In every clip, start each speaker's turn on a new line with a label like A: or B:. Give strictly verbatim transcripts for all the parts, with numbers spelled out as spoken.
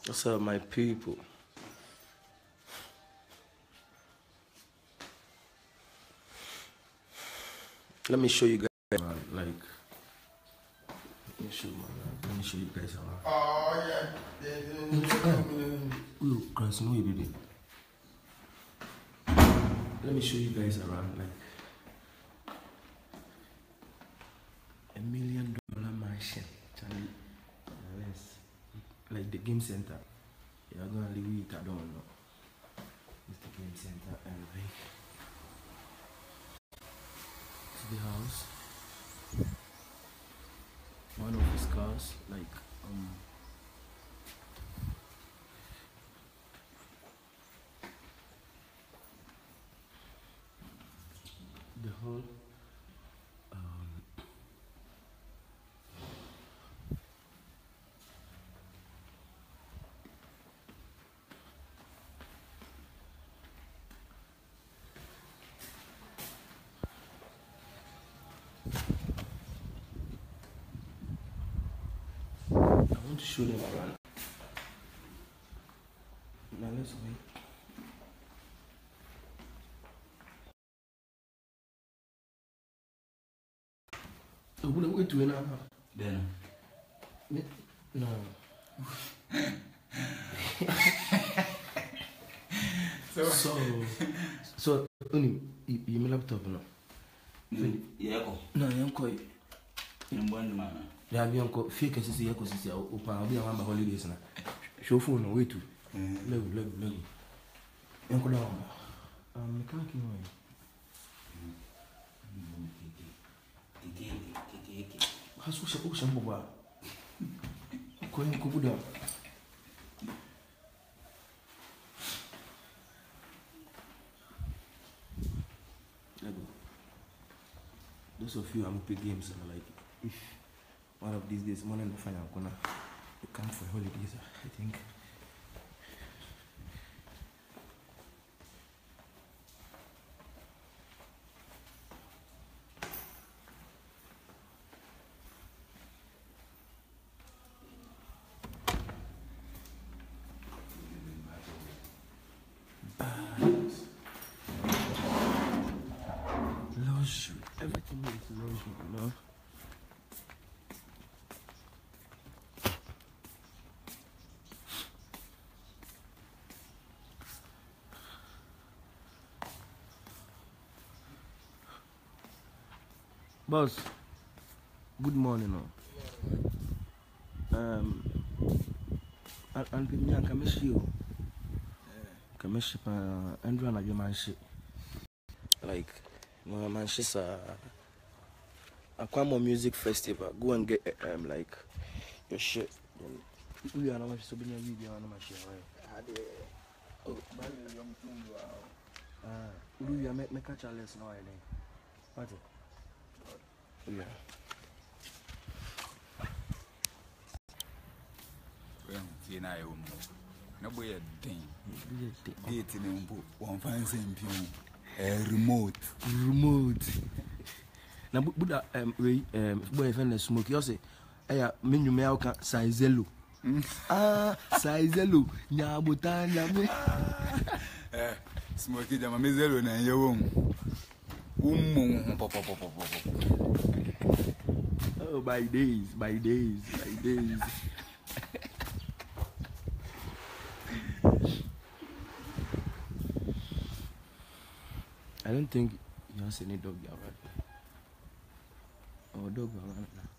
A: What's up, my people? Let me show you guys around, like, let me show you, let me show you guys around.
B: Oh, yeah.
A: Ooh, Christ, no, you did it. Let me show you guys around, like, a million dollar mansion, Charlie. Yes. Like the game center. You're gonna leave it, I don't know. It's the game center, and like, it's the house. One of his cars, like, um, the whole, um, I want to show them around. Now let's wait. Oh, wait, wait, wait, now.
C: Then.
A: No.
B: So,
A: So, so, only you, you my laptop no.
C: Yeah, go.
A: No, you go.
C: In one man.
A: There have been fake as you see, open. I'll be around my holidays now. Show phone no way to. Level, level, level. You go down. Um, mechanic no. Hasu shabu shambu ba. Ko yin ko buda. Those of you who play games and like, if one of these days, one in the final corner, you come for holidays, I think. Luxury, everything is luxury, you know. Boss, good morning. No. Um, and people can come see you. Come see pa Andrew and your man shit. Like, my man shit's a Aquamo Music Festival. Go and get um like your shit. We are not so many video on my shit. Oh, ah, we are make make a challenge now. I think. What? Yeah.
B: well, see now you no boy a thing. Date in the one fancy a remote.
A: Remote. Now, Buddha, um, we, um, boy, if I smoke, you say, "Hey, menu me out Saizelo." Ah, Saizelo. Nyabutan, nyabu.
B: Eh, smoky jama mezelo na yewom. Um, pop, pop, pop, pop, pop.
A: Oh, by days, by days, by days. I don't think he has any dog around. Oh, dog around now.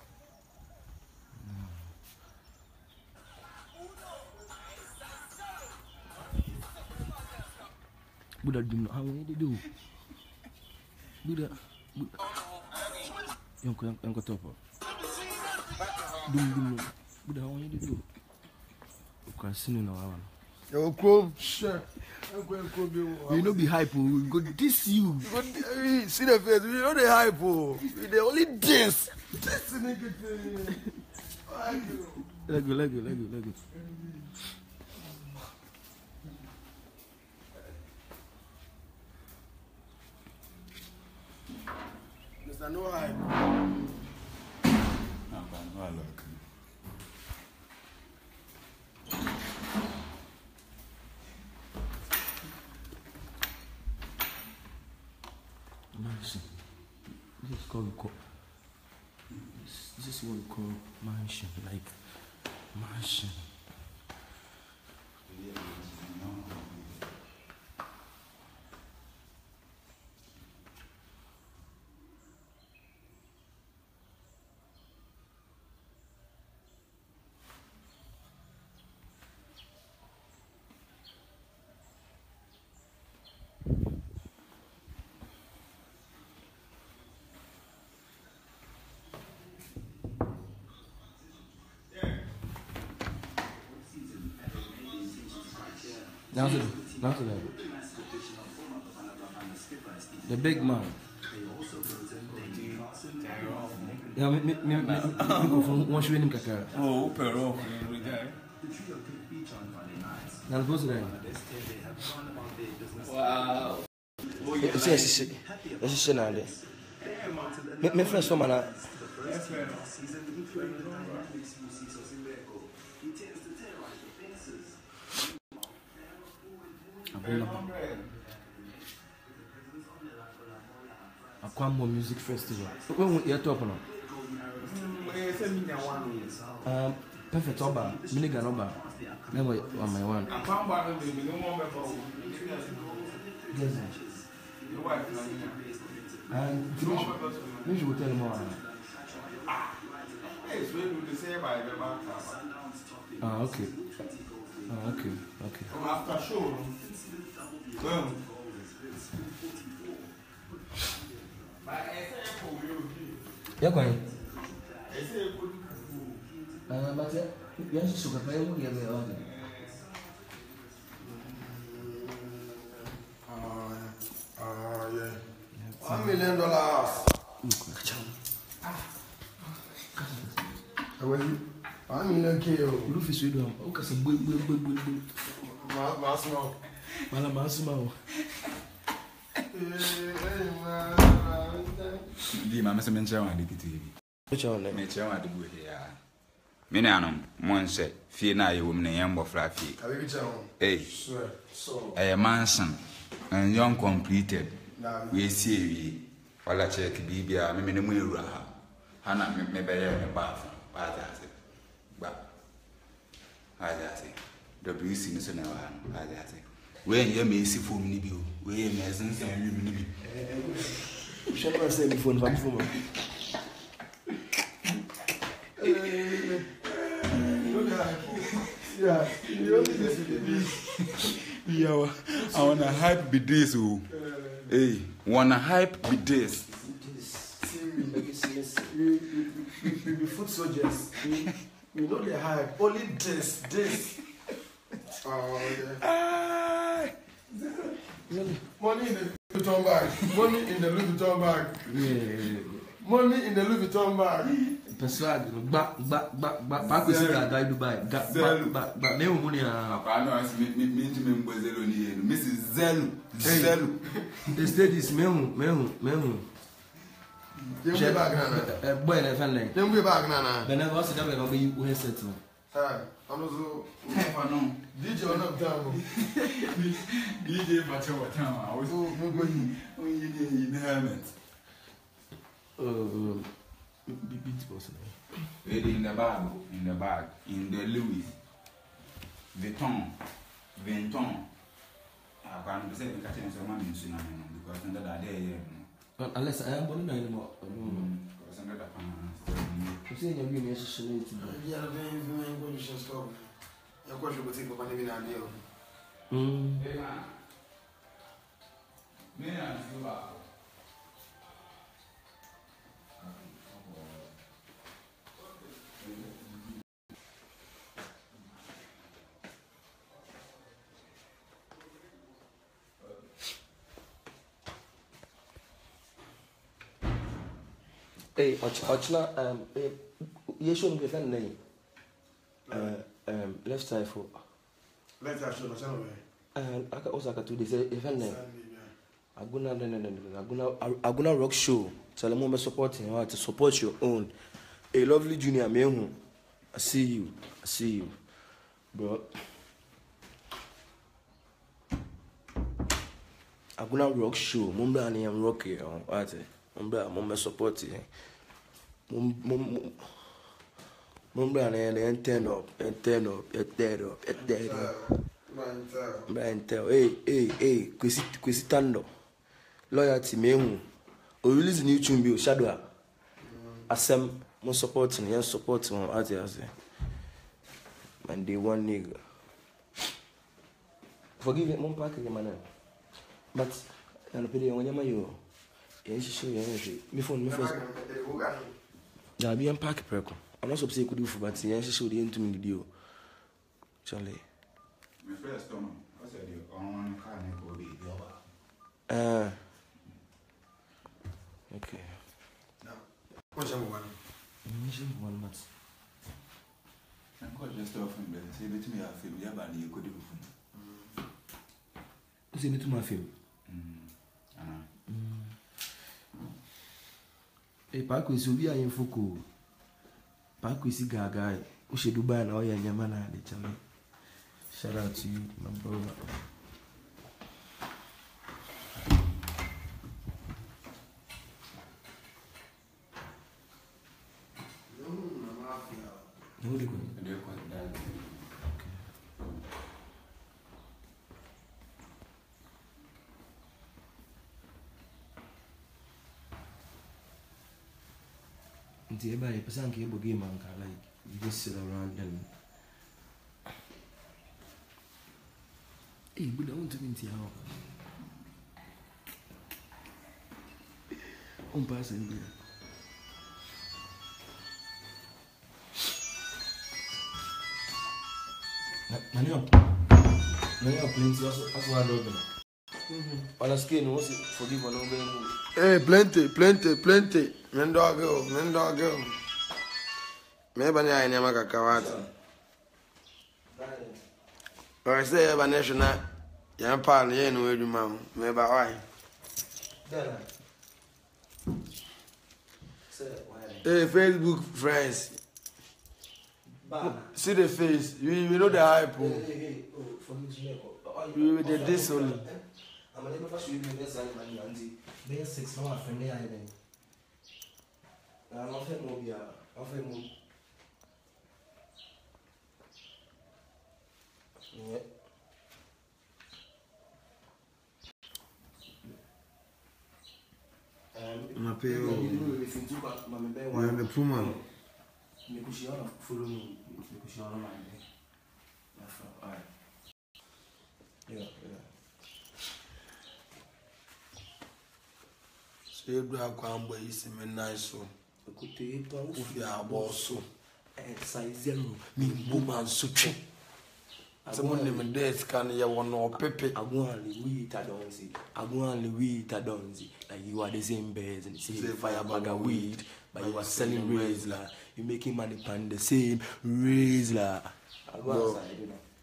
A: Buddha, do not how many do? Buddha, Buddha. Yonko, yonko, topo. Dum, dum, Buddha, how many do? You can see no one.
B: Yo, come, sure.
A: You know, be hype. We go diss you.
B: See the face, we know the hype. They only this. This nigga.
A: Let go, let go, let go, let go.
B: Mister No hype. No, no, look.
A: called co- this is what we call mansion, like mansion. Now to now to that. The big man. Yeah, me me me me microphone. One show him kakara.
B: Oh, pero.
A: Now the there.
B: Wow.
A: Yes, yes, yes, yes, yes, now there. Me me friends from ana. Akwambo Music Festival. When you talk now? Um, perfect Oba, Minigan Oba. Never on my one. And you will tell more. Ah, okay. Ah, okay, okay.
B: After show.
A: You're going? Uh, but you have to sugar pay what you have.
D: Ah, yeah. One million dollars. One million K.
A: You fish with them. Okay, some boy, boy, boy, boy, boy.
D: Masmo.
A: Mala masuma.
B: Di mama se menche wa dikiti.
A: Which one?
B: Me che wa dibu here. Me na no mon se fie na ye wo me yen bofra fie.
D: Abi che on.
B: Eh.
D: So.
B: A mansion and young completed. We see we wala check bibia me me ne mu ewura ha. Ha na me me be ye me bath. Bath ase. Ba. Ha ja ase. W C ni so na wa ha ja ase. We ye me isi fom ni bi o. We ye me sense en wi ni bi.
A: Shall I say before the phone?
D: Yeah, you only this with
B: Yo, I wanna hype be this o. Hey, wanna hype be this.
D: We we be food soldiers. We we know the hype. Only this, this. Oh yeah. Money in the Louis Vuitton bag. Money in the Louis Vuitton bag.
A: Yeah.
D: Money in the Louis Vuitton bag.
A: Persuade, ba ba ba ba ba ko sika dai Dubai. Ba ba ba me mo ni ah.
B: Apa no as me me me me mbozelo ni yenu. Missus Zelu. Zelu.
A: The state is me mo me mo me mo.
D: Dem be bag na.
A: Eh boy na fan like.
D: Dem be bag na na.
A: But never was that we go be headset no.
D: Ah, I'm also
B: Never know.
D: D J on up down.
B: D J Bacho Watama. I was
D: So no go in.
B: when you did in helmet.
A: Uh, beat boss.
B: Ready in the bag, in the bag, in the Louis Vuitton, Vuitton. I can't say the catching someone in Sunan because under that day,
A: Unless I am born anymore.
B: because under the pan.
A: You see, you're being necessary to
D: Yeah, very very good show stop. Ya kwa show boutique kwa nini na ndio.
A: Mm.
B: Hey man. Me and you are.
A: Hey, Ochna, um, you show me the name. Uh, um, left side for.
D: Let's have show na channel.
A: And I can also do this event name. Aguna, no, no, no, no, Aguna, Aguna Rock Show. Tell them I'm supporting you. To support your own. A lovely junior man. I see you. I see you, bro. Aguna Rock Show. Mumba and I'm rocky. What? Mumbra, mumma support you. Mum, Mumbra, and turn up, and turn up, and turn up, and turn up. Brian tell, hey, hey, hey, Quisitando. Loyalty, me, or release new tune, be shadow. Asem, more supporting, yes, supporting on others. And they one nigga. Forgive it, one pack of man. But, and a pity on your mayo. Yes, she show you. Me phone, me first. I'll be unpack perco. I'm not supposed to do for, but yes, she showed the into me video. Charlie.
B: My first time, I said, you on car and go be
A: Ah. Okay.
D: Now, what's your one?
A: One month.
B: I'm quite just off and better. Say, bet me, I feel you have any good for me.
A: What's in it to my film? Eh, Paco is Ubia in Fuku. Paco is Gaga. We should do buy an oil and Yamana. Shout out to you, my brother. No, they go.
B: They're quite bad.
A: Until everybody, person came game man, like you just sit around and. Hey, but I want to be in the house. I'm passing there. Many of many of plenty also also are doing. On a skin, what's it? Forgive or no being.
D: Hey, plenty, plenty, plenty. Men dog girl, men dog girl. Maybe I never got Kawata. Or I say, I'm national. Young pal, you know where you mount. Maybe why? Hey, Facebook friends. See the face. You, you know the hype. You with the this only.
A: I'm a little show you the best money, Auntie. They are six months from the island. I'm not a mobile. I'm a mobile. Yeah.
D: Ma pay you.
A: You
D: are the Puma.
A: Nikushia, follow me. Nikushia, my day. Alright. Yeah, yeah.
D: So you do have one boy, you see me nice so. If you are boss so.
A: Size zero, me woman so cheap.
D: Someone named Death can you want no pepe.
A: I go only weed, I don't see. I go only weed, I don't see. Like you are the same birds and say fire bag of weed, but you are selling razor. You making money pan the same razor. I go outside,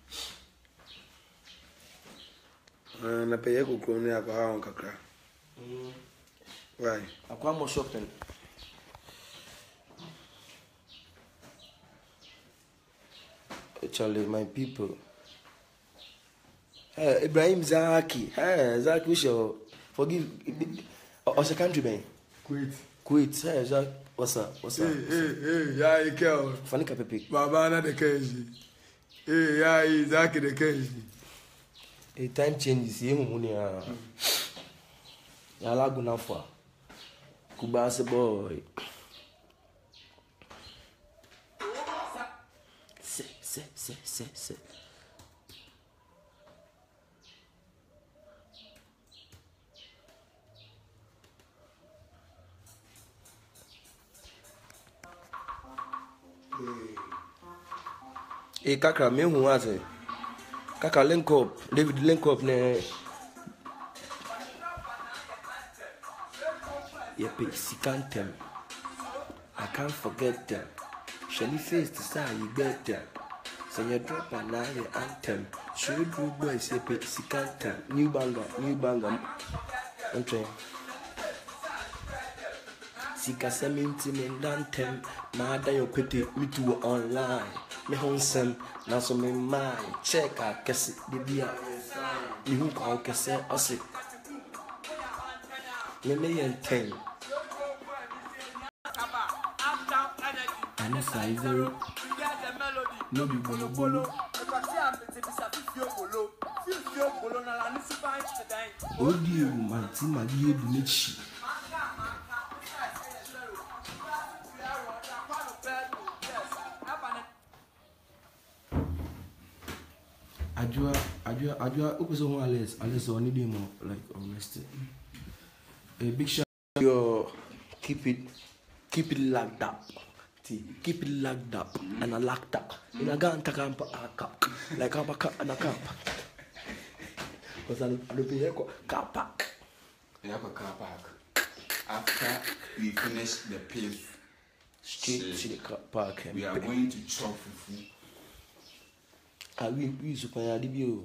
A: you know.
D: And I pay you go near Kahan Kakra. Why?
A: I go more shopping. Actually, my people. Hey, Ibrahim Zaki. Hey, Zaki, we shall forgive. What's the country, man?
D: Quit.
A: Quit. Hey, Zaki. What's up? What's up?
D: Hey, hey, hey, yeah, you care.
A: Funny Pepe.
D: Baba na the Kenji. Hey, yeah, Zaki the Kenji.
A: Hey, time changes. You money. Ya lagu na fa. Kubase boy. Se, se, se, se, se. Hey, Kaka, me who was it? Kaka link up, David link up ne. Yep, she can't tell. I can't forget them. Shelly face the side, you bet them. So you drop an eye anthem. Show you boys, yep, she can't tell. New banger, new banger. I'm trying. Sika seminti me dantem. Mada yo pete me to online. Me home sem, now so me mind. Check out, guess it, the beer. Me who can guess it, us it. Me me and ten. and the size zero. No be bolo bolo. Odi o manti magi edu mechi. Ajua, Ajua, Ajua, who is on Alice? Alice on need more like honesty. A big shout your keep it, keep it locked up. Keep it locked up and a locked up. In a gun, take a cup like a cup and a cup. Because I don't pay a car park.
B: We have a car park. After we finish the pace,
A: straight to the car park.
B: We are going to chop fufu.
A: Ah, we we super ya D B O.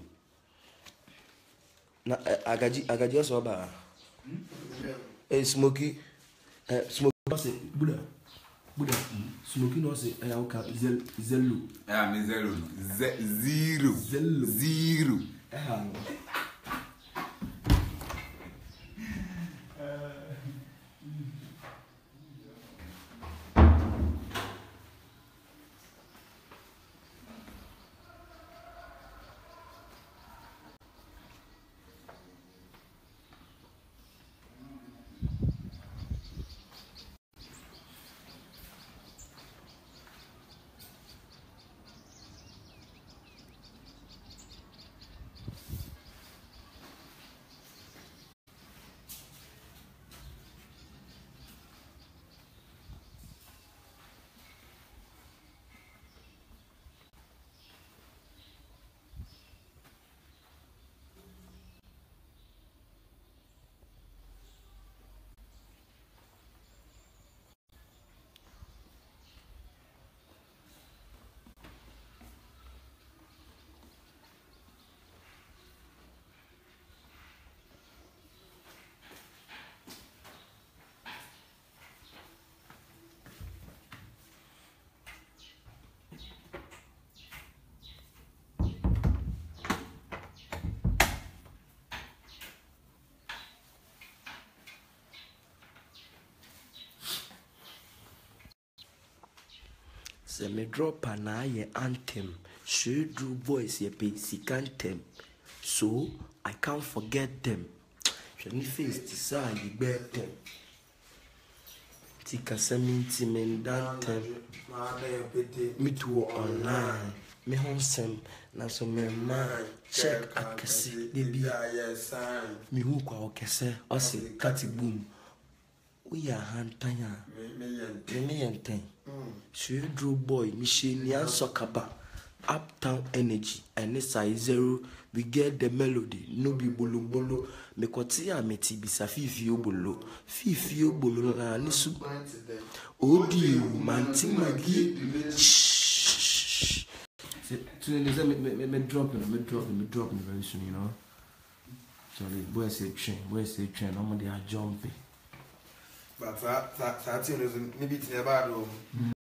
A: Na agaji agaji oso ba. Eh Smoky. Eh Smoky say Buddha. Buddha. Smoky no say eh aka zel zelu.
B: Eh me zero. Zero.
A: Zero.
B: Zero.
A: Eh. Se me drop an eye anthem, she drew voice ye basic anthem, so I can't forget them. She need face decide the better. Tika seminti men dantem, me too online, me home sem, na so me man check akasi de bi me hu kwa okese ose kati boom. We are hantanya me me yenten. She drew boy, Michelian Sokaba, Uptown Energy, and this size zero. We get the melody, no be bolo bolo. Me kotia me ti bisa fifio bolo, fifio bolo na nisu. Odi manti magi. Shh. So me me me dropping, me dropping, me dropping very soon, you know. So the boy say train, boy say train. I'm they are jumping.
D: But that that that thing is maybe it's never do.